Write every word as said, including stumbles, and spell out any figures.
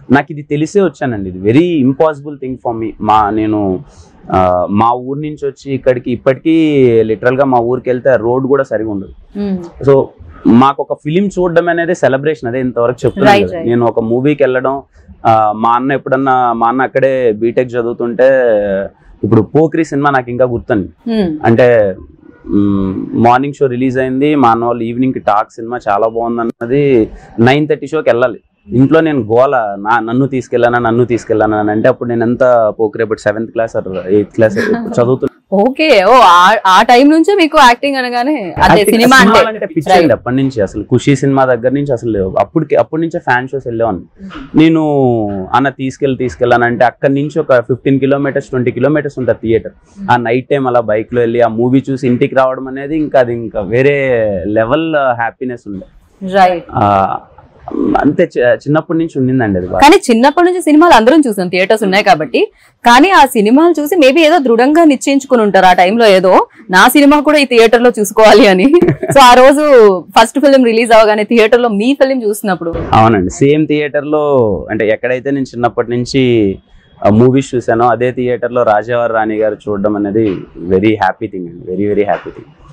నాకు ఇది తెలిసే వచ్చానండి. ఇది very impossible thing for me. మా నేను మా ఊరు నుంచి వచ్చి ఇక్కడికి ఇప్పటికీ లిటరల్గా మా ఊరికి వెళ్తే రోడ్ కూడా సరిగా ఉండదు. సో మాకు ఒక ఫిలిం చూడడం అనేది సెలబ్రేషన్. అదే ఇంతవరకు చెప్తున్నాను. నేను ఒక మూవీకి వెళ్ళడం, మా అన్న ఎప్పుడన్నా మా అన్న అక్కడే బీటెక్ చదువుతుంటే ఇప్పుడు పోక్రీ సినిమా నాకు ఇంకా గుర్తుంది. అంటే మార్నింగ్ షో రిలీజ్ అయింది, మా అన్న వాళ్ళు ఈవినింగ్ కి టాక్ సినిమా చాలా బాగుంది అన్నది. నైన్ థర్టీ షోకి వెళ్ళాలి. ఇంట్లో నేను గోల, నా నన్ను తీసుకెళ్ళానా నన్ను తీసుకెళ్ళానా అని. అంటే అప్పుడు నేను ఎంత పోక్రీ, అప్పుడు సెవెంత్ క్లాస్ ఎయిత్ క్లాస్ చదువుతున్నా. ఓకే. ఓ ఆ టైం నుంచే మీకు యాక్టింగ్ అనగానే అదే సినిమా అంటే పిచ్చేయండి అప్పటి నుంచి. అసలు ఖుషి సినిమా దగ్గర నుంచి అసలు అప్పటికి అప్పటి నుంచే ఫ్యాన్ షోస్ వెళ్ళేవాడిని నేను. అన్న తీసుకెళ్ళి తీసుకెళ్ళానంటే అక్కడి నుంచి ఒక ఫిఫ్టీన్ కిలోమీటర్స్ ట్వంటీ కిలోమీటర్స్ ఉంటుంది థియేటర్. ఆ నైట్ టైం అలా బైక్ లో వెళ్ళి ఆ మూవీ చూసి ఇంటికి రావడం అనేది ఇంకా అది ఇంకా వేరే లెవెల్ హ్యాపీనెస్ ఉండే. రైట్. అంతే చిన్నప్పటి నుంచి ఉండిందండి అది. కానీ చిన్నప్పటి నుంచి సినిమాలు అందరం చూసాం, థియేటర్స్ ఉన్నాయి కాబట్టి. కానీ ఆ సినిమాలు చూసి మేబీ ఏదో దృఢంగా నిశ్చయించుకుని ఉంటారు ఆ టైంలో, ఏదో నా సినిమా కూడా ఈ థియేటర్ లో చూసుకోవాలి అని. సో ఆ రోజు ఫస్ట్ ఫిల్మ్ రిలీజ్ అవగానే థియేటర్ లో మీ ఫిల్మ్ చూసినప్పుడు. అవునండి, సేమ్ థియేటర్ లో. అంటే ఎక్కడైతే నేను చిన్నప్పటి నుంచి మూవీస్ చూసానో అదే థియేటర్ లో రాజావారి రాణి గారు చూడడం అనేది వెరీ హ్యాపీ థింగ్ అండి. Very very happy thing.